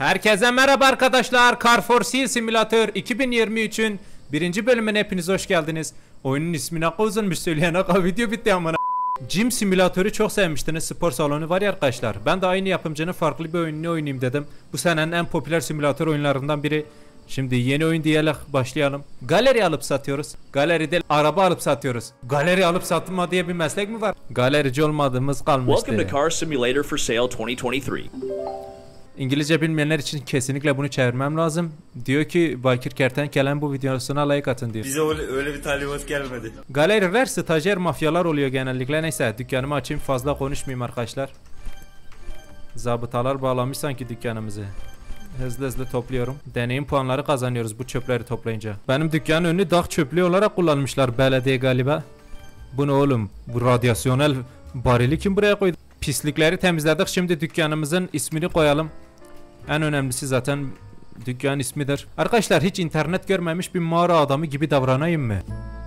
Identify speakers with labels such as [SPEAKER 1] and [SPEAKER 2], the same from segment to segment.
[SPEAKER 1] Herkese merhaba arkadaşlar. Car for Sale Simulator 2023'ün birinci bölümüne hepiniz hoş geldiniz. Oyunun ismini uzunmuş söyleyen video bitti amına. Gym simülatörü çok sevmiştiniz. Spor salonu var ya arkadaşlar. Ben de aynı yapımcının farklı bir oyununu oynayayım dedim. Bu senenin en popüler simülatör oyunlarından biri. Şimdi yeni oyun diyerek başlayalım. Galeri alıp satıyoruz. Galeride araba alıp satıyoruz. Galeri alıp satma diye bir meslek mi var? Galerici olmadığımız kalmıştı.
[SPEAKER 2] Welcome to Car Simulator for Sale 2023.
[SPEAKER 1] İngilizce bilmeyenler için kesinlikle bunu çevirmem lazım. Diyor ki Bakir Kertenkelen bu videosuna like atın diyor.
[SPEAKER 3] Bize öyle bir talimat gelmedi.
[SPEAKER 1] Galeriler stajyer mafyalar oluyor genellikle. Neyse dükkanımı açayım, fazla konuşmayayım arkadaşlar. Zabıtalar bağlamış sanki dükkanımızı. Hızlı hızlı topluyorum. Deneyim puanları kazanıyoruz bu çöpleri toplayınca. Benim dükkanın önünü dağ çöplüğü olarak kullanmışlar belediye galiba. Bu ne oğlum? Bu radyasyonel barili kim buraya koydu? Pislikleri temizledik. Şimdi dükkanımızın ismini koyalım. En önemlisi zaten dükkan ismidir. Arkadaşlar hiç internet görmemiş bir mağara adamı gibi davranayım mı?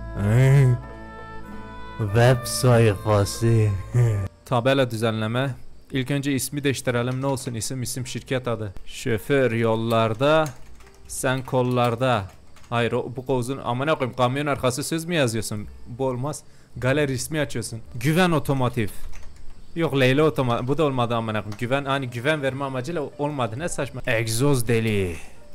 [SPEAKER 1] Web sayfası. Tabela düzenleme. İlk önce ismi değiştirelim. Ne olsun isim şirket adı. Şoför yollarda, sen kollarda. Hayır bu kozun amına koyayım, kamyon arkası söz mü yazıyorsun? Bu olmaz. Galeri ismi açıyorsun. Güven otomotiv. Yok Leyla otomotiv. Bu da olmadı amına koyayım. Güven, hani güven verme amacıyla olmadı, ne saçma. Egzoz deli.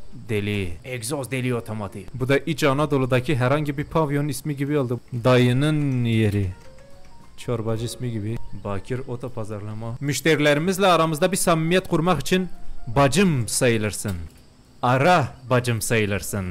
[SPEAKER 1] Egzoz deli otomotiv. Bu da İç Anadolu'daki herhangi bir pavyon ismi gibi oldu. Dayının yeri. Çorbacı ismi gibi. Bakir otopazarlama. Müşterilerimizle aramızda bir samimiyet kurmak için bacım sayılırsın. Ara bacım sayılırsın.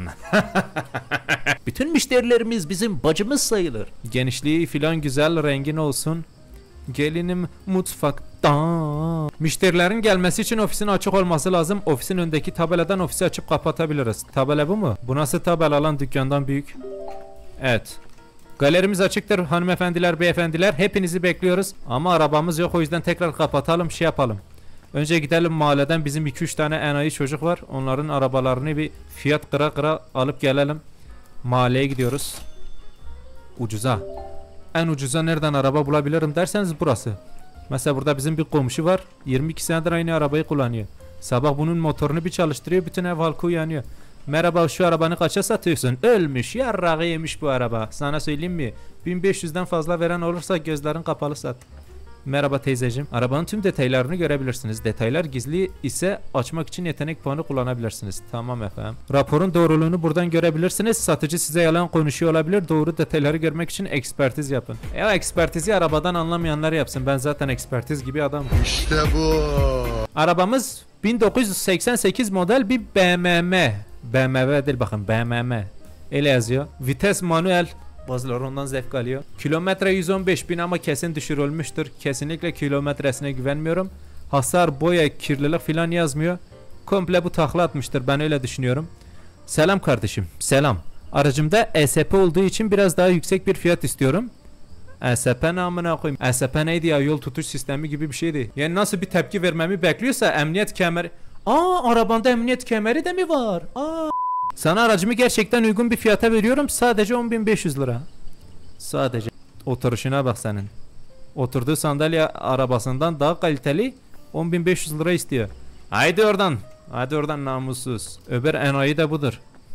[SPEAKER 1] Bütün müşterilerimiz bizim bacımız sayılır. Genişliği filan güzel, rengin olsun. Gelinim mutfakta. Müşterilerin gelmesi için ofisin açık olması lazım. Ofisin öndeki tabeladan ofisi açıp kapatabiliriz. Tabela bu mu? Bu nasıl tabela lan, dükkandan büyük? Evet. Galerimiz açıktır hanımefendiler, beyefendiler. Hepinizi bekliyoruz. Ama arabamız yok, o yüzden tekrar kapatalım, şey yapalım. Önce gidelim mahalleden, bizim 2-3 tane enayi çocuk var. Onların arabalarını bir fiyat kıra alıp gelelim. Mahalleye gidiyoruz. Ucuza. En ucuza nereden araba bulabilirim derseniz burası. Mesela burada bizim bir komşu var. 22 senedir aynı arabayı kullanıyor. Sabah bunun motorunu bir çalıştırıyor, bütün ev halkı uyanıyor. Merhaba, şu arabanı kaça satıyorsun? Ölmüş, yarrağı yemiş bu araba. Sana söyleyeyim mi? 1500'den fazla veren olursa gözlerin kapalı sat. Merhaba teyzeciğim. Arabanın tüm detaylarını görebilirsiniz. Detaylar gizli ise açmak için yetenek puanı kullanabilirsiniz. Tamam efendim. Raporun doğruluğunu buradan görebilirsiniz. Satıcı size yalan konuşuyor olabilir. Doğru detayları görmek için ekspertiz yapın. Ya ekspertizi arabadan anlamayanlar yapsın. Ben zaten ekspertiz gibi adam.
[SPEAKER 4] İşte bu.
[SPEAKER 1] Arabamız 1988 model bir BMW. BMW değil, bakın BMW. Öyle yazıyor. Vites manuel. Bazıları ondan zevk alıyor. Kilometre 115.000 ama kesin düşürülmüştür. Kesinlikle kilometresine güvenmiyorum. Hasar, boya, kirlilik filan yazmıyor. Komple bu takla atmıştır, ben öyle düşünüyorum. Selam kardeşim, selam. Aracımda ESP olduğu için biraz daha yüksek bir fiyat istiyorum. ESP ne amına koyayım? ESP neydi ya? Yol tutuş sistemi gibi bir şeydi. Yani nasıl bir tepki vermemi bekliyorsa emniyet kemeri. Arabanda emniyet kemeri de mi var? Sana aracımı gerçekten uygun bir fiyata veriyorum. Sadece 10.500 lira. Sadece. Oturuşuna bak senin. Oturduğu sandalye arabasından daha kaliteli, 10.500 lira istiyor. Haydi oradan. Hadi oradan namussuz. Öbür enayi de budur.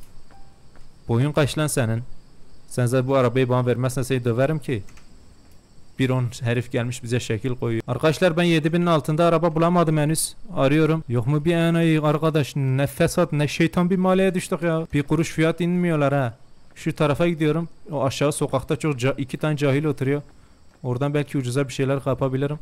[SPEAKER 1] Boyun kaç lan senin? Sen zaten bu arabayı bana vermezsen seni döverim ki. Bir herif gelmiş bize şekil koyuyor. Arkadaşlar ben 7.000'in altında araba bulamadım henüz. Arıyorum. Yok mu bir enayi arkadaş? Ne fesat ne şeytan bir mahalleye düştük ya. Bir kuruş fiyat inmiyorlar ha. Şu tarafa gidiyorum. O aşağı sokakta çok iki tane cahil oturuyor. Oradan belki ucuza bir şeyler kapabilirim.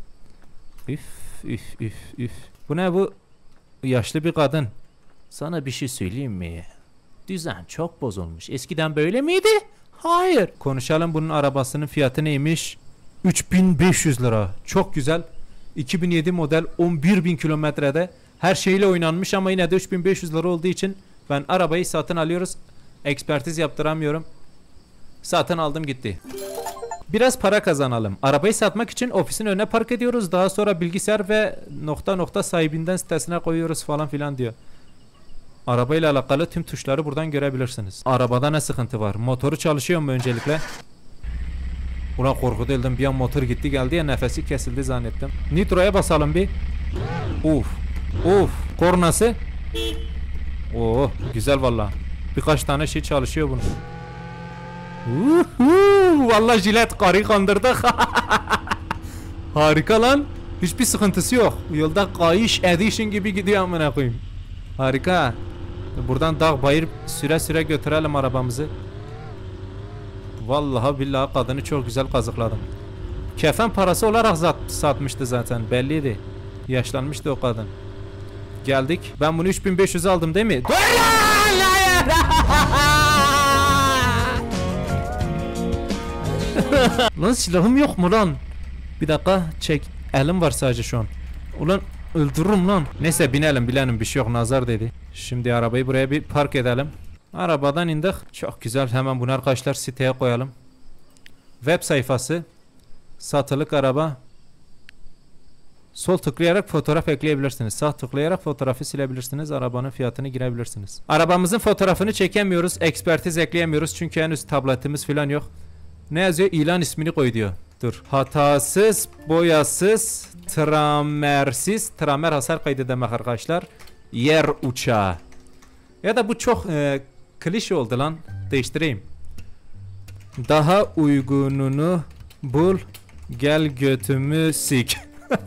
[SPEAKER 1] Üf. Bu ne bu? Yaşlı bir kadın. Sana bir şey söyleyeyim mi? Düzen çok bozulmuş. Eskiden böyle miydi? Hayır. Konuşalım, bunun arabasının fiyatı neymiş? 3500 lira. Çok güzel. 2007 model, 11.000 kilometrede. Her şeyle oynanmış ama yine de 3500 lira olduğu için ben arabayı satın alıyoruz. Ekspertiz yaptıramıyorum. Satın aldım gitti. Biraz para kazanalım. Arabayı satmak için ofisin önüne park ediyoruz. Daha sonra bilgisayar ve ... sahibinden sitesine koyuyoruz falan filan diyor. Arabayla alakalı tüm tuşları buradan görebilirsiniz. Arabada ne sıkıntı var? Motoru çalışıyor mu öncelikle? Ulan korku değildim, bir an motor gitti geldi ya, nefesi kesildi zannettim. Nitro'ya basalım bir. Kornası. Oo, güzel valla. Birkaç tane şey çalışıyor bunun. Vallahi jilet karı kandırdık. Harika lan. Hiçbir sıkıntısı yok. Yolda kayış edition gibi gidiyor amına koyayım. Harika. Buradan dağ bayır süre süre götürelim arabamızı. Vallahi billahi kadını çok güzel kazıkladım. Kefen parası olarak satmıştı zaten, belliydi. Yaşlanmıştı o kadın. Geldik. Ben bunu 3500 aldım değil mi? Lan silahım yok mu lan? Bir dakika çek. Elim var sadece şu an. Ulan öldürürüm lan. Neyse binelim bir şey yok, nazar dedi. Şimdi arabayı buraya bir park edelim. Arabadan indik. Çok güzel, hemen bunu arkadaşlar siteye koyalım. Web sayfası. Satılık araba. Sol tıklayarak fotoğraf ekleyebilirsiniz. Sağ tıklayarak fotoğrafı silebilirsiniz. Arabanın fiyatını girebilirsiniz. Arabamızın fotoğrafını çekemiyoruz. Ekspertiz ekleyemiyoruz. Çünkü henüz tabletimiz falan yok. Ne yazıyor? İlan ismini koy diyor. Dur. Hatasız, boyasız, tramersiz. Tramer hasar kaydı demek arkadaşlar. Yer uçağı. Ya da bu çok klişe oldu lan. Değiştireyim. Daha uygununu bul. Gel götümü sik.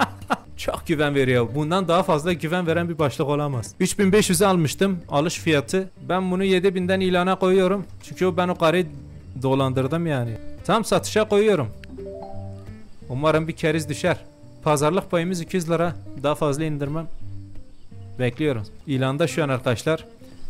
[SPEAKER 1] Çok güven veriyor. Bundan daha fazla güven veren bir başlık olamaz. 3500'e almıştım alış fiyatı. Ben bunu 7000'den ilana koyuyorum. Çünkü ben o karıyı dolandırdım yani. Tam satışa koyuyorum. Umarım bir keriz düşer. Pazarlık payımız 200 lira. Daha fazla indirmem. Bekliyorum. İlanda şu an arkadaşlar.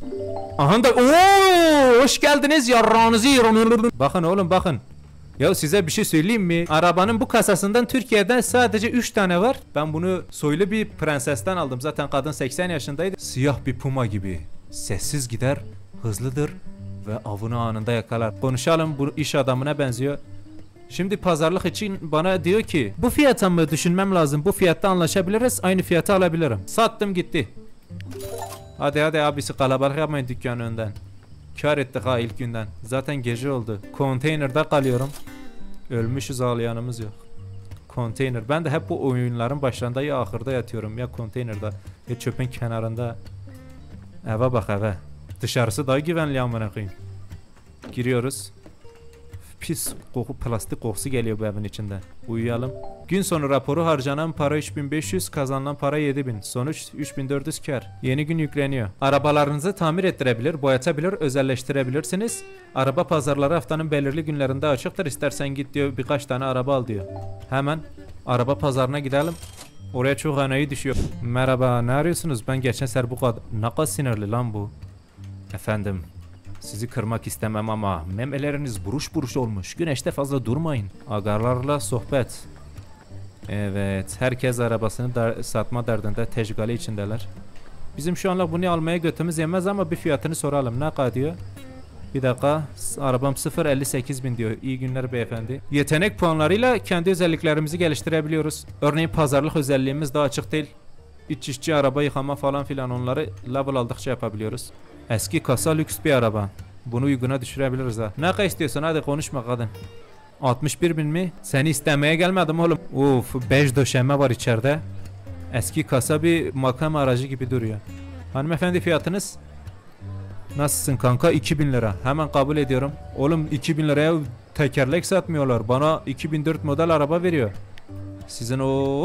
[SPEAKER 1] Aha da ooo, hoş geldiniz yarrağınızı yiyorum. Bakın oğlum bakın. Ya size bir şey söyleyeyim mi? Arabanın bu kasasından Türkiye'den sadece 3 tane var. Ben bunu soylu bir prensesten aldım. Zaten kadın 80 yaşındaydı. Siyah bir puma gibi. Sessiz gider, hızlıdır ve avını anında yakalar. Konuşalım, bu iş adamına benziyor. Şimdi pazarlık için bana diyor ki bu fiyata mı düşünmem lazım? Bu fiyatta anlaşabiliriz. Aynı fiyata alabilirim. Sattım gitti. Hadi abisi, kalabalık yapmayın dükkanın önünden. Kar ettik ha ilk günden. Zaten gece oldu. Konteynerde kalıyorum. Ölmüşüz, ağlayanımız yok. Konteyner. Ben de hep bu oyunların başlarında ya ahırda yatıyorum ya konteynerde ya çöpün kenarında. Eve bak eve. Dışarısı daha güvenli amına koyayım. Giriyoruz. Pis koku, plastik kokusu geliyor bu evin içinden. Uyuyalım. Gün sonu raporu: harcanan para 3500, kazanılan para 7000. Sonuç 3400 kar. Yeni gün yükleniyor. Arabalarınızı tamir ettirebilir, boyatabilir, özelleştirebilirsiniz. Araba pazarları haftanın belirli günlerinde açıktır. İstersen git diyor, birkaç tane araba al diyor. Hemen araba pazarına gidelim. Oraya çok enayi düşüyor. Merhaba, ne arıyorsunuz? Ben geçen sefer bu kadar... Ne kadar sinirli lan bu. Efendim, sizi kırmak istemem ama memeleriniz buruş buruş olmuş. Güneşte fazla durmayın. Agarlarla sohbet. Evet, herkes arabasını satma derdinde, teşgali içindeler. Bizim şu anlık bunu almaya götümüz yemez ama bir fiyatını soralım. Ne kadar diyor? Bir dakika, arabam 0.58.000 diyor. İyi günler beyefendi. Yetenek puanlarıyla kendi özelliklerimizi geliştirebiliyoruz. Örneğin pazarlık özelliğimiz daha açık değil. İç işçi, araba yıkama falan filan, onları level aldıkça yapabiliyoruz. Eski kasa, lüks bir araba. Bunu uyguna düşürebiliriz ha. Ne kadar istiyorsun, hadi konuşma kadın. 61.000 mi? Seni istemeye gelmedim oğlum. Uf, bej döşeme var içeride. Eski kasa, bir makam aracı gibi duruyor. Hanımefendi, fiyatınız? Nasılsın kanka? 2000 lira. Hemen kabul ediyorum. Oğlum 2000 liraya tekerlek satmıyorlar. Bana 2004 model araba veriyor. Sizin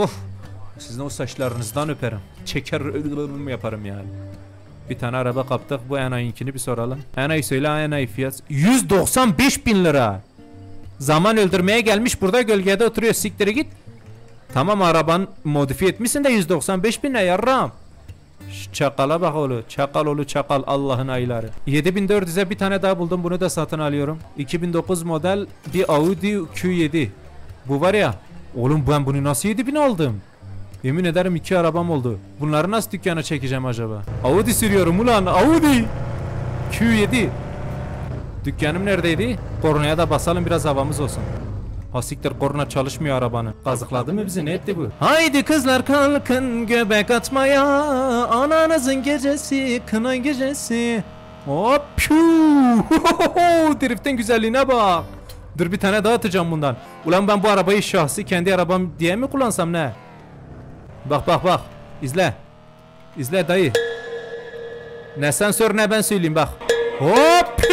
[SPEAKER 1] o saçlarınızdan öperim. Çeker yaparım yani. Bir tane araba kaptık. Bu enayinkini bir soralım. Enayi söyle, enayi fiyat. 195.000 lira. Zaman öldürmeye gelmiş, burada gölgede oturuyor. Siktiri git. Tamam, arabanı modifiye etmişsin de 195.000 ne yarram. Çakala bak oğlu. Çakal oğlu çakal, Allah'ın ayları. 7400'e bir tane daha buldum. Bunu da satın alıyorum. 2009 model bir Audi Q7. Bu var ya. Oğlum ben bunu nasıl 7000 aldım? Yemin ederim 2 arabam oldu. Bunları nasıl dükkana çekeceğim acaba? Audi sürüyorum ulan, Audi Q7. Dükkanım neredeydi? Kornaya da basalım, biraz havamız olsun. Ha siktir, korna çalışmıyor arabanın. Kazıkladı mı bizi, ne etti bu? Haydi kızlar kalkın göbek atmaya. Ananızın gecesi, kına gecesi. Hop piu. Driftin güzelliğine bak. Dur, bir tane daha atacağım bundan. Ulan ben bu arabayı şahsi kendi arabam diye mi kullansam ne? Bak bak bak. İzle. İzle dayı. Ne sen sor ne ben söyleyeyim bak. Hop.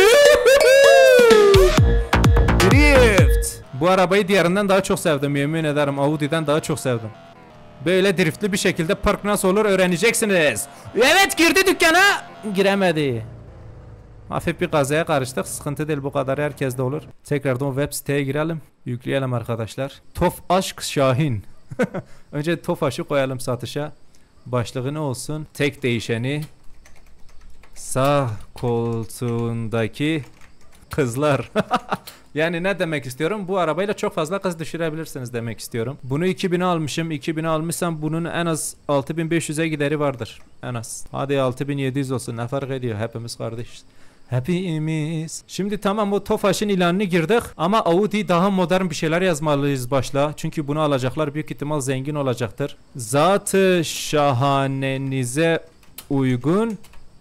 [SPEAKER 1] Drift. Bu arabayı diğerinden daha çok sevdim, yemin ederim. Audi'den daha çok sevdim. Böyle driftli bir şekilde park nasıl olur öğreneceksiniz. Evet, girdi dükkana. Giremedi. Hafif bir kazaya karıştık. Sıkıntı değil, bu kadar herkeste olur. Tekrardan web siteye girelim. Yükleyelim arkadaşlar. Tofaş Şahin. Önce Tofaş'ı koyalım satışa. Başlığı ne olsun? Tek değişeni sağ koltuğundaki kızlar. Yani ne demek istiyorum? Bu arabayla çok fazla kız düşürebilirsiniz demek istiyorum. Bunu 2000'e almışım. 2000'e almışsam bunun en az 6500'e gideri vardır. En az. Hadi 6700 olsun. Ne fark ediyor? Hepimiz kardeşiz. Hepimiz. Şimdi tamam, o Tofaş'ın ilanını girdik ama Audi daha modern bir şeyler yazmalıyız başla. Çünkü bunu alacaklar büyük ihtimal zengin olacaktır. Zat-ı şahanenize uygun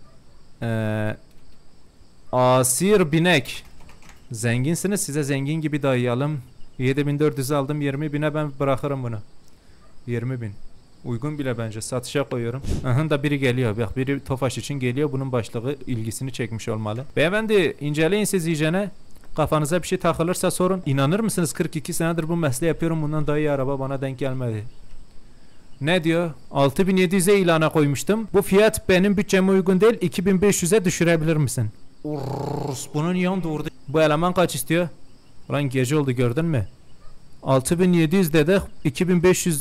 [SPEAKER 1] asir binek. Zenginsiniz, size zengin gibi dayayalım. 7400 aldım, 20.000'e ben bırakırım bunu. 20.000. Uygun bile bence, satışa koyuyorum. Aha da biri geliyor. Bak, biri Tofaş için geliyor. Bunun başlığı ilgisini çekmiş olmalı. Beyefendi, inceleyin siz iyicene. Kafanıza bir şey takılırsa sorun. İnanır mısınız, 42 senedir bu mesleği yapıyorum. Bundan daha iyi araba bana denk gelmedi. Ne diyor? 6700'e ilana koymuştum. Bu fiyat benim bütçeme uygun değil. 2500'e düşürebilir misin? Bunun yan doğurdu. Bu eleman kaç istiyor? Ulan gece oldu, gördün mü? 6700 dedik. 2500.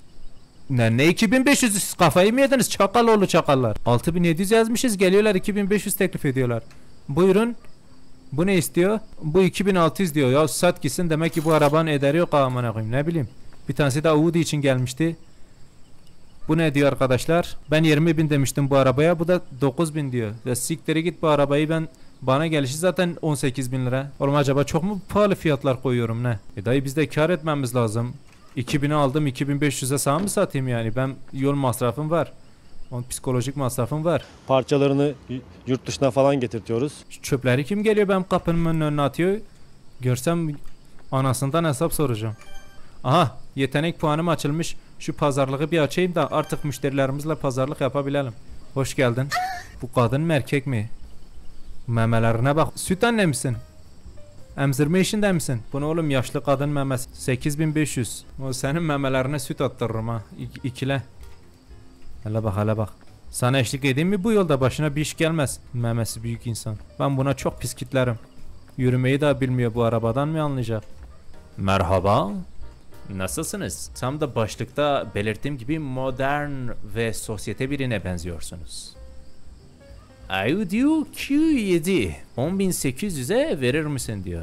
[SPEAKER 1] Ne 2500, kafayı mı yediniz çakaloğlu çakallar? 6700 yazmışız, geliyorlar 2500 teklif ediyorlar. Buyurun. Bu ne istiyor? Bu 2600 diyor. Ya sat gitsin, demek ki bu arabanın ederi yok, amına koyayım, ne bileyim. Bir tanesi de Audi için gelmişti. Bu ne diyor arkadaşlar? Ben 20.000 demiştim bu arabaya, bu da 9.000 diyor. Ya siktir git, bu arabayı ben, bana gelişi zaten 18.000 lira. Oğlum acaba çok mu pahalı fiyatlar koyuyorum ne? Dayı biz de kar etmemiz lazım. 2000'e aldım, 2500'e sağ mı satayım yani? Ben yol masrafım var. Onun psikolojik masrafım var.
[SPEAKER 4] Parçalarını yurt dışına falan getirtiyoruz.
[SPEAKER 1] Şu çöpleri kim geliyor benim kapımın önüne atıyor? Görsem anasından hesap soracağım. Aha, yetenek puanım açılmış. Şu pazarlığı bir açayım da artık müşterilerimizle pazarlık yapabilelim. Hoş geldin. Bu kadın mı erkek mi? Memelerine bak. Süt anne misin? Emzirme işinde misin? Bu ne oğlum, yaşlı kadın memesi. 8500. O senin memelerine süt attırırım ha. İkile. Hele bak, hele bak. Sana eşlik edeyim mi bu yolda, başına bir iş gelmez. Memesi büyük insan. Ben buna çok pis kitlerim. Yürümeyi daha bilmiyor, bu arabadan mı anlayacak? Merhaba. Nasılsınız? Tam da başlıkta belirttiğim gibi modern ve sosyete birine benziyorsunuz. Audi Q7 10.800'e verir misin diyor.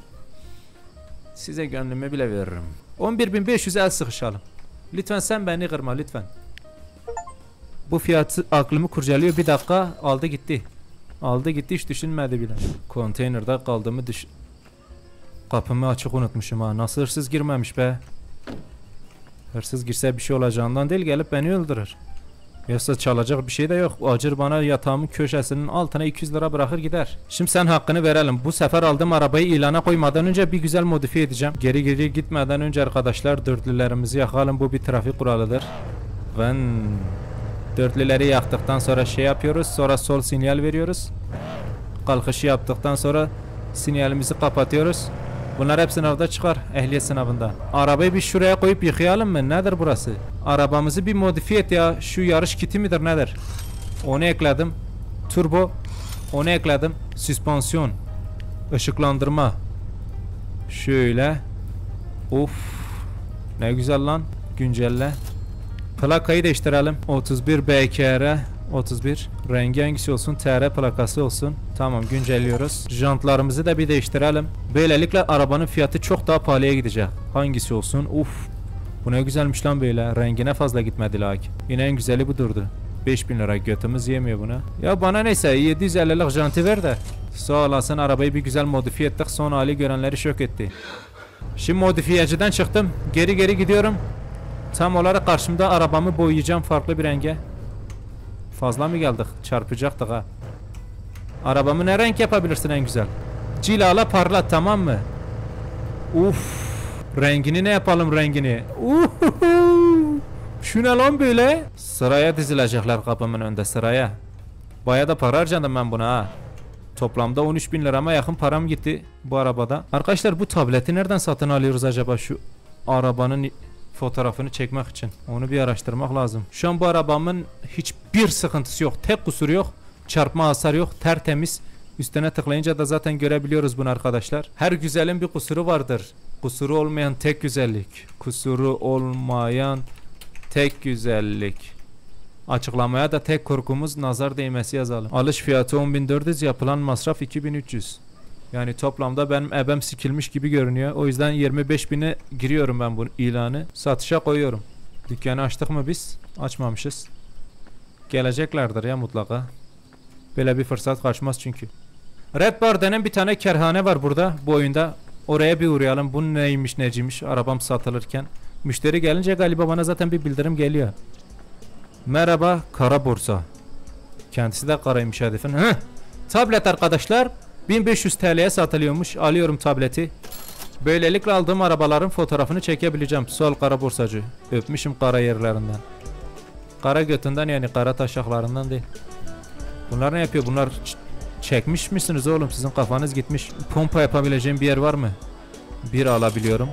[SPEAKER 1] Size gönlümü bile veririm. 11.500'e el sıkışalım. Lütfen sen beni kırma lütfen. Bu fiyatı aklımı kurcalıyor, bir dakika, aldı gitti. Aldı gitti, hiç düşünmedi bile. Konteynerda kaldığımı Kapımı açık unutmuşum ha. Nasıl hırsız girmemiş be? Hırsız girse bir şey olacağından değil, gelip beni öldürür. Yoksa çalacak bir şey de yok. Acır bana yatağımın köşesinin altına 200 lira bırakır gider. Şimdi sen hakkını verelim. Bu sefer aldığım arabayı ilana koymadan önce bir güzel modifiye edeceğim. Geri gitmeden önce arkadaşlar dörtlülerimizi yakalım. Bu bir trafik kuralıdır. Ben dörtlüleri yaktıktan sonra şey yapıyoruz. Sonra sol sinyal veriyoruz. Kalkışı yaptıktan sonra sinyalimizi kapatıyoruz. Bunlar hep sınavda çıkar, ehliyet sınavında. Arabayı bir şuraya koyup yıkayalım mı? Nedir burası? Arabamızı bir modifiye et ya. Şu yarış kiti midir nedir? Onu ekledim. Turbo. Onu ekledim. Süspansiyon. Işıklandırma. Şöyle. Of. Ne güzel lan. Güncelle. Plakayı değiştirelim. 31 BKR 31. Rengi hangisi olsun? TR plakası olsun. Tamam, güncelliyoruz. Jantlarımızı da bir değiştirelim. Böylelikle arabanın fiyatı çok daha pahalıya gidecek. Hangisi olsun? Uf. Bu ne güzelmiş lan böyle. Rengine fazla gitmedi lakin. Yine en güzeli bu durdu. 5000 lira götümüz yemiyor buna. Ya bana neyse 750'lik janti ver de. Sağ olasın, arabayı bir güzel modifiye ettik. Son hali görenleri şok etti. Şimdi modifiyeciden çıktım. Geri gidiyorum. Tam olarak karşımda arabamı boyayacağım farklı bir renge. Fazla mı geldik? Çarpacaktık ha. Arabamı ne renk yapabilirsin en güzel? Cilala parlat, tamam mı? Uf. Rengini ne yapalım, rengini? Şu ne lan böyle? Sıraya dizilecekler kapımın önünde, sıraya. Baya da para harcadım ben buna ha. Toplamda 13.000 lirama yakın param gitti bu arabada. Arkadaşlar bu tableti nereden satın alıyoruz acaba, şu arabanın fotoğrafını çekmek için? Onu bir araştırmak lazım. Şu an bu arabamın hiçbir sıkıntısı yok. Tek kusuru yok. Çarpma hasar yok. Tertemiz. Üstüne tıklayınca da zaten görebiliyoruz bunu arkadaşlar. Her güzelin bir kusuru vardır. Kusuru olmayan tek güzellik. Kusuru olmayan tek güzellik. Açıklamaya da tek korkumuz nazar değmesi yazalım. Alış fiyatı 10.400, yapılan masraf 2.300. Yani toplamda benim ebem sikilmiş gibi görünüyor. O yüzden 25.000'e giriyorum ben bu ilanı. Satışa koyuyorum. Dükkanı açtık mı biz? Açmamışız. Geleceklerdir ya mutlaka. Böyle bir fırsat kaçmaz çünkü. Red Bar denen bir tane kerhane var burada bu oyunda. Oraya bir uğrayalım. Bu neymiş neciymiş arabam satılırken. Müşteri gelince galiba bana zaten bir bildirim geliyor. Merhaba Kara Borsa. Kendisi de karaymış hedefin. Tablet arkadaşlar 1500 TL'ye satılıyormuş. Alıyorum tableti. Böylelikle aldığım arabaların fotoğrafını çekebileceğim. Sol kara borsacı. Öpmüşüm kara yerlerinden. Kara götünden, yani kara taşaklarından değil. Bunlar ne yapıyor? Bunlar çekmiş misiniz oğlum? Sizin kafanız gitmiş. Pompa yapabileceğim bir yer var mı? Bir alabiliyorum.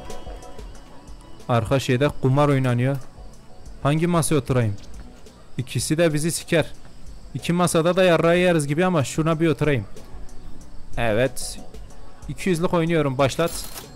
[SPEAKER 1] Arka şeyde kumar oynanıyor. Hangi masaya oturayım? İkisi de bizi siker. İki masada da yarrağı yeriz gibi ama şuna bir oturayım. Evet. 200'lük oynuyorum. Başlat.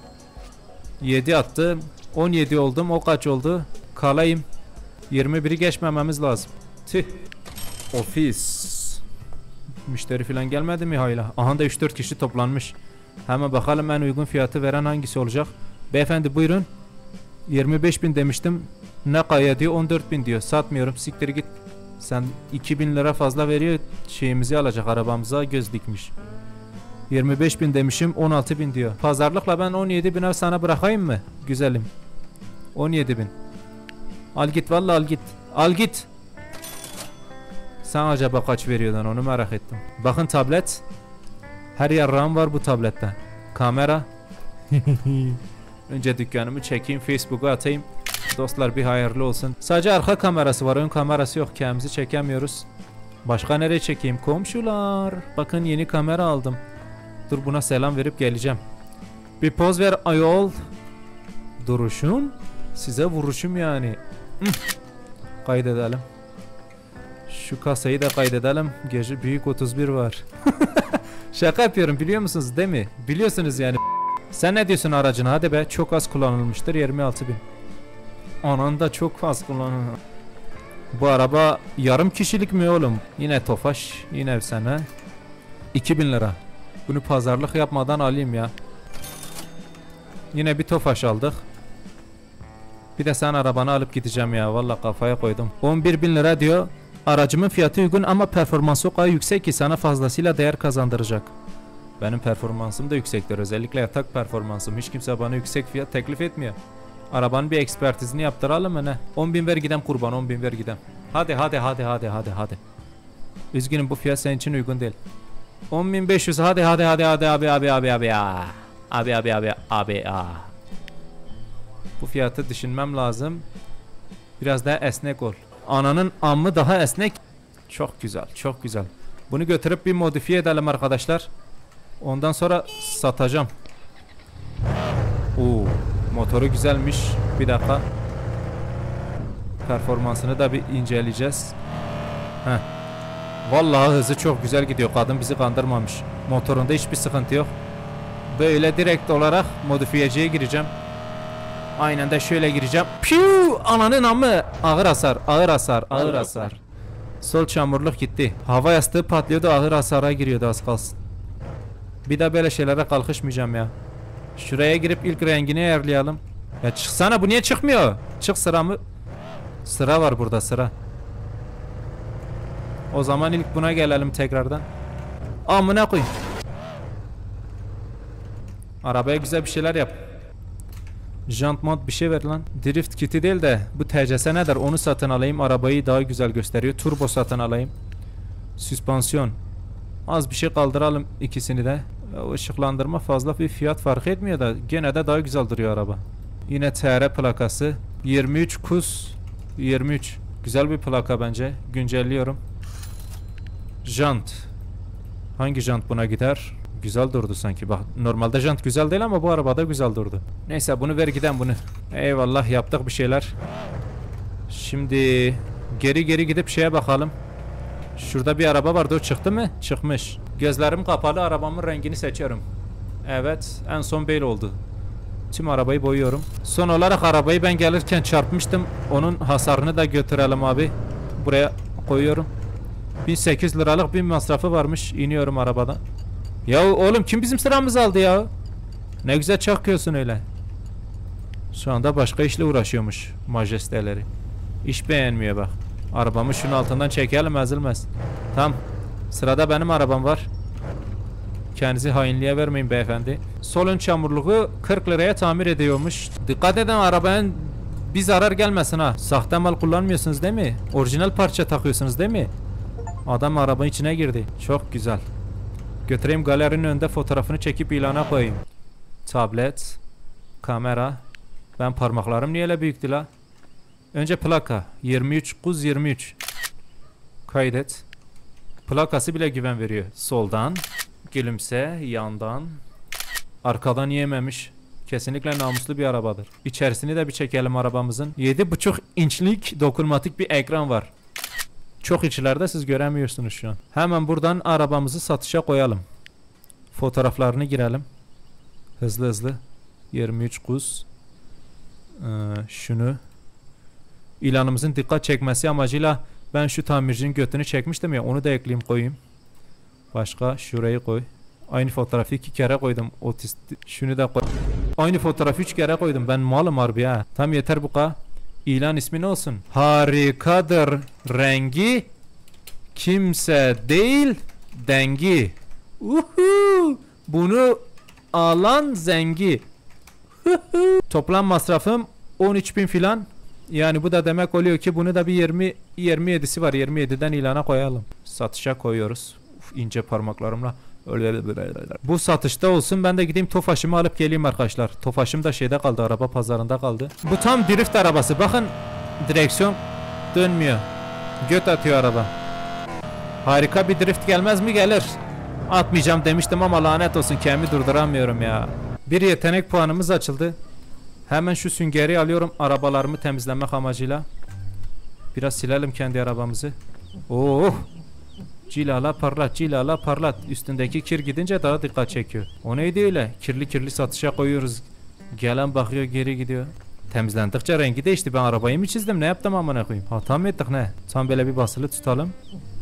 [SPEAKER 1] 7 attı. 17 oldum. O kaç oldu? Kalayım. 21'i geçmememiz lazım. Tüh. Ofis. Müşteri falan gelmedi mi hala? Aha da 3-4 kişi toplanmış. Hemen bakalım en uygun fiyatı veren hangisi olacak. Beyefendi buyurun. 25.000 demiştim. Ne kaya diyor? 14.000 diyor. Satmıyorum. Siktir git. Sen 2.000 lira fazla veriyor. Şeyimizi alacak, arabamıza göz dikmiş. 25.000 demişim. 16.000 diyor. Pazarlıkla ben 17.000'e sana bırakayım mı? Güzelim. 17.000. Al git vallahi, al git. Al git. Sen acaba kaç veriyordun, onu merak ettim. Bakın tablet. Her yarrağım var bu tablette. Kamera. Önce dükkanımı çekeyim, Facebook'a atayım. Dostlar bir hayırlı olsun. Sadece arka kamerası var, ön kamerası yok. Kendimizi çekemiyoruz. Başka nereye çekeyim? Komşular. Bakın yeni kamera aldım. Dur buna selam verip geleceğim. Bir poz ver ayol. Duruşun. Size vuruşum yani. Kaydedelim. Şu kasayı da kaydedelim. Gece büyük 31 var. Şaka yapıyorum, biliyor musunuz değil mi? Biliyorsunuz yani. Sen ne diyorsun aracına? Hadi be, çok az kullanılmıştır. 26.000. Anan da çok az kullanılmış. Bu araba yarım kişilik mi oğlum? Yine Tofaş, yine efsane. 2.000 lira. Bunu pazarlık yapmadan alayım ya. Yine bir Tofaş aldık. Bir de sen arabanı alıp gideceğim ya. Vallahi kafaya koydum. 11.000 lira diyor. Aracımın fiyatı uygun ama performansı o kadar yüksek ki sana fazlasıyla değer kazandıracak. Benim performansım da yüksektir. Özellikle yatak performansım. Hiç kimse bana yüksek fiyat teklif etmiyor. Arabanın bir ekspertizini yaptıralım mı ne? 10.000 ver gidem kurban, 10.000 ver gidem. Hadi. Üzgünüm, bu fiyat senin için uygun değil. 10.500 hadi abi. Bu fiyatı düşünmem lazım. Biraz daha esnek ol. Ananın ammı daha esnek. Çok güzel, çok güzel. Bunu götürüp bir modifiye edelim arkadaşlar. Ondan sonra satacağım. Oo, motoru güzelmiş. Bir dakika. Performansını da bir inceleyeceğiz. Heh. Vallahi hızı çok güzel gidiyor. Kadın bizi kandırmamış. Motorunda hiçbir sıkıntı yok. Böyle direkt olarak modifiyeciye gireceğim. Aynen de şöyle gireceğim. Piu! Ananın amı. Ağır hasar. Sol çamurluk gitti. Hava yastığı patlıyordu, ağır hasara giriyordu az kalsın. Bir de böyle şeylere kalkışmayacağım ya. Şuraya girip ilk rengini ayarlayalım. Ya çıksana, bu niye çıkmıyor? Çık, sıra mı? Sıra var burada, sıra. O zaman ilk buna gelelim tekrardan. Amına koyayım. Arabaya güzel bir şeyler yap. Jant mod bir şey ver lan. Drift kiti değil de bu TCS nedir? Onu satın alayım. Arabayı daha güzel gösteriyor. Turbo satın alayım. Süspansiyon. Az bir şey kaldıralım ikisini de. Işıklandırma fazla bir fiyat fark etmiyor da gene de daha güzel duruyor araba. Yine TR plakası. 23 KUS 23. Güzel bir plaka bence. Güncelliyorum. Jant. Hangi jant buna gider? Güzel durdu sanki. Bak normalde jant güzel değil ama bu arabada güzel durdu. Neyse bunu ver giden bunu. Eyvallah yaptık bir şeyler. Şimdi geri gidip şeye bakalım. Şurada bir araba vardı, o çıktı mı? Çıkmış. Gözlerim kapalı, arabamın rengini seçiyorum. Evet, en son böyle oldu. Tüm arabayı boyuyorum. Son olarak arabayı ben gelirken çarpmıştım. Onun hasarını da götürelim abi. Buraya koyuyorum. 1800 liralık bir masrafı varmış. İniyorum arabadan. Ya oğlum kim bizim sıramızı aldı ya? Ne güzel çakıyorsun öyle. Şu anda başka işle uğraşıyormuş majesteleri. İş beğenmiyor bak. Arabamı şunun altından çekelim, ezilmez. Tamam. Sırada benim arabam var. Kendinizi hainliğe vermeyin beyefendi. Sol ön çamurluğu 40 liraya tamir ediyormuş. Dikkat edin arabanın bir zarar gelmesin ha. Sahte mal kullanmıyorsunuz değil mi? Orijinal parça takıyorsunuz değil mi? Adam arabanın içine girdi. Çok güzel. Götüreyim galerinin önünde fotoğrafını çekip ilana koyayım. Tablet. Kamera. Ben parmaklarım niye öyle büyüktü la? Önce plaka. 23 Kuz 23. Kaydet. Plakası bile güven veriyor. Soldan. Gülümse. Yandan. Arkadan yememiş. Kesinlikle namuslu bir arabadır. İçerisini de bir çekelim arabamızın. 7,5 inçlik dokunmatik bir ekran var. Çok içlerde siz göremiyorsunuz şu an. Hemen buradan arabamızı satışa koyalım. Fotoğraflarını girelim. Hızlı. 23 Kuz. Şunu. İlanımızın dikkat çekmesi amacıyla ben şu tamircinin götünü çekmiştim ya, onu da ekleyeyim koyayım. Başka şurayı koy. Aynı fotoğrafı 2 kere koydum. Şunu da koy. Aynı fotoğrafı 3 kere koydum. Ben malım harbi ha. Tam yeter bu kadar. İlan ismi ne olsun? Harikadır rengi. Kimse değil dengi. Bunu alan zengi. Toplam masrafım 13.000 filan. Yani bu da demek oluyor ki bunu da bir 27'si var. 27'den ilana koyalım. Satışa koyuyoruz. İnce parmaklarımla. Bu satışta olsun, ben de gideyim Tofaş'ımı alıp geleyim arkadaşlar. Tofaş'ım da şeyde kaldı, araba pazarında kaldı. Bu tam drift arabası, bakın direksiyon dönmüyor. Göt atıyor araba. Harika bir drift gelmez mi? Gelir. Atmayacağım demiştim ama lanet olsun kendimi durduramıyorum ya. Bir yetenek puanımız açıldı. Hemen şu süngeri alıyorum arabalarımı temizlemek amacıyla. Biraz silelim kendi arabamızı. Oh! Cilala parlat, cilala parlat. Üstündeki kir gidince daha dikkat çekiyor. O neydi öyle? Kirli satışa koyuyoruz. Gelen bakıyor, geri gidiyor. Temizlendikçe rengi değişti. Ben arabayı mı çizdim? Ne yaptım amına koyayım? Hata mı ettik ne? Tam böyle bir basılı tutalım.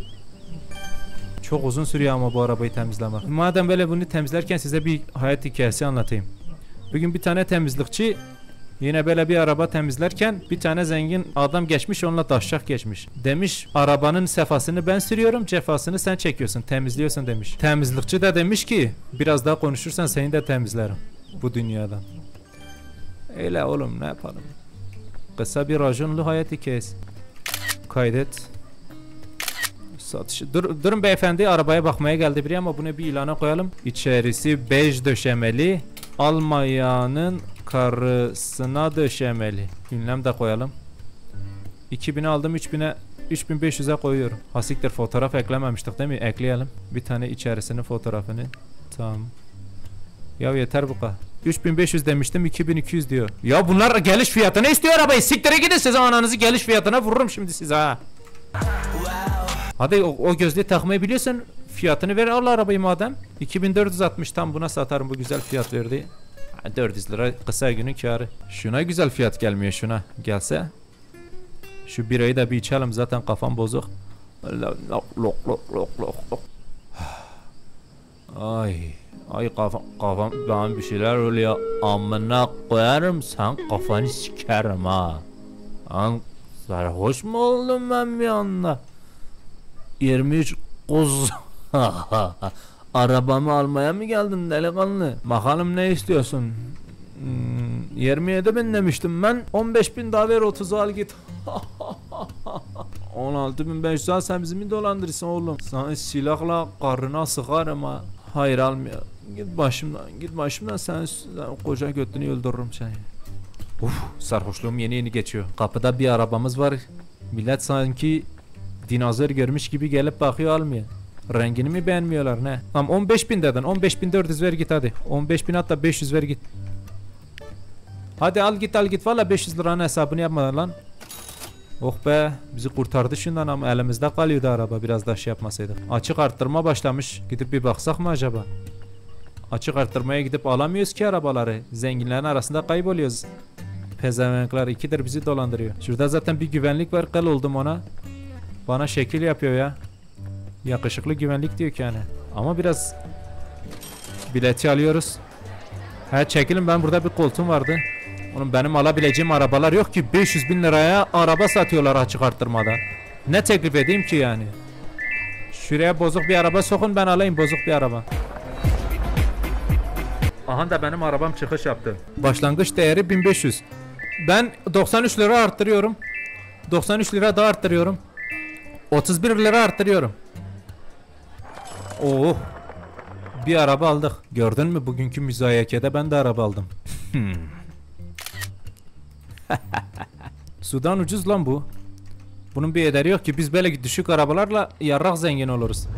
[SPEAKER 1] Çok uzun sürüyor ama bu arabayı temizlemek. Madem böyle bunu temizlerken size bir hayat hikayesi anlatayım. Bugün bir tane temizlikçi yine böyle bir araba temizlerken bir tane zengin adam geçmiş, onunla daşşak geçmiş. Demiş arabanın sefasını ben sürüyorum, cefasını sen çekiyorsun, temizliyorsun demiş. Temizlikçi de demiş ki biraz daha konuşursan seni de temizlerim bu dünyadan. Öyle oğlum, ne yapalım. Kısa bir rajonlu hayat hikayesi. Kaydet. Satışı. Durun beyefendi, arabaya bakmaya geldi biri ama bunu bir ilana koyalım. İçerisi bej döşemeli. Almayanın karısına döşemeli. Ünlem de koyalım. 2000'e aldım, 3500'e koyuyorum. Hasiktir, fotoğraf eklememiştik değil mi? Ekleyelim. Bir tane içerisinin fotoğrafını. Tamam. Ya yeter bu kadar. 3500 demiştim, 2200 diyor. Ya bunlar geliş fiyatına istiyor arabayı. Siktire gidin, size ananızı geliş fiyatına vururum şimdi size ha. Hadi o gözlüğü takmayı biliyorsun. Fiyatını ver, al arabayı madem. 2460, tam buna satarım, bu güzel fiyat verdi. 400 lira kısa günün kârı. Şuna güzel fiyat gelmiyor, şuna gelse. Şu birayı da bir içelim, zaten kafam bozuk. Ay kafam bana bir şeyler oluyor. Amına koyarım, sen kafanı sikerim ha. Sarhoş mu oldum ben bir anda? 23 Kuz. Arabamı almaya mı geldin delikanlı? Bakalım ne istiyorsun? 27.000 demiştim ben. 15.000 daha ver, 30'u al git. 16.500 al, sen bizi mi dolandırırsın oğlum? Sana silahla karnına sıkarım ha. Hayır almıyor. Git başımdan, sen koca götünü öldürürüm seni. Sarhoşluğum yeni geçiyor. Kapıda bir arabamız var. Millet sanki dinozor görmüş gibi gelip bakıyor, almıyor. Rengini mi beğenmiyorlar ne? Tamam 15.000 dedin. 15.400 ver git hadi. 15.000 hatta 500 ver git. Hadi al git. Valla 500 liranın hesabını yapma lan. Oh be, bizi kurtardı şundan ama elimizde kalıyordu araba biraz daha şey yapmasaydık. Açık arttırma başlamış. Gidip bir baksak mı acaba? Açık arttırmaya gidip alamıyoruz ki arabaları. Zenginlerin arasında kayboluyoruz. Pezevenkler ikidir bizi dolandırıyor. Şurada zaten bir güvenlik var, kıl oldum ona. Bana şekil yapıyor ya. Yakışıklı güvenlik diyor ki yani. Ama biraz bileti alıyoruz. He çekilin, ben burada bir koltuğum vardı. Oğlum benim alabileceğim arabalar yok ki, 500.000 liraya araba satıyorlar açık arttırmada. Ne teklif edeyim ki yani? Şuraya bozuk bir araba sokun, ben alayım bozuk bir araba. Aha da benim arabam çıkış yaptı. Başlangıç değeri 1500. Ben 93 lira arttırıyorum. 93 lira daha arttırıyorum. 31 lira arttırıyorum. Oh. Bir araba aldık. Gördün mü bugünkü müzayekede ben de araba aldım. Sudan ucuz lan bu. Bunun bir ederi yok ki, biz böyle düşük arabalarla yarrak zengin oluruz.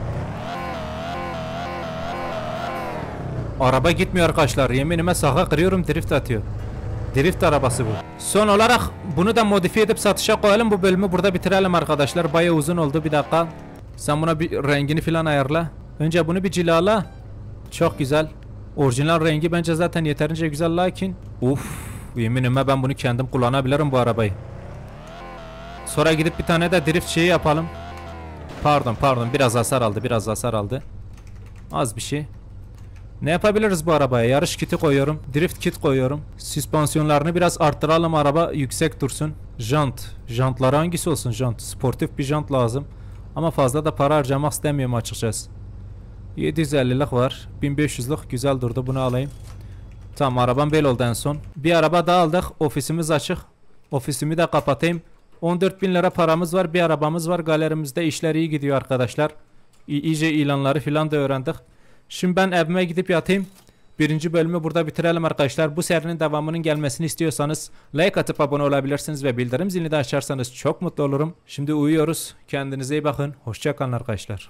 [SPEAKER 1] Araba gitmiyor arkadaşlar. Yeminime sağa kırıyorum, drift atıyor. Drift arabası bu. Son olarak bunu da modifiye edip satışa koyalım. Bu bölümü burada bitirelim arkadaşlar. Bayağı uzun oldu, bir dakika. Sen buna bir rengini falan ayarla. Önce bunu bir cilala. Çok güzel. Orijinal rengi bence zaten yeterince güzel, lakin yeminime ben bunu kendim kullanabilirim bu arabayı. Sonra gidip bir tane de drift şeyi yapalım. Pardon biraz hasar aldı. Az bir şey. Ne yapabiliriz bu arabaya? Yarış kiti koyuyorum. Drift kit koyuyorum. Süspansiyonlarını biraz arttıralım, araba yüksek dursun. Jantları hangisi olsun jant? Sportif bir jant lazım. Ama fazla da para harcamak istemiyorum açıkçası. 750'lik var. 1500'lik güzel durdu, bunu alayım. Tamam, arabam böyle oldu en son. Bir araba daha aldık. Ofisimiz açık. Ofisimi de kapatayım. 14.000 lira paramız var. Bir arabamız var. Galerimizde işler iyi gidiyor arkadaşlar. İyice ilanları filan da öğrendik. Şimdi ben evime gidip yatayım. Birinci bölümü burada bitirelim arkadaşlar. Bu serinin devamının gelmesini istiyorsanız like atıp abone olabilirsiniz ve bildirim zilini de açarsanız çok mutlu olurum. Şimdi uyuyoruz. Kendinize iyi bakın. Hoşça kalın arkadaşlar.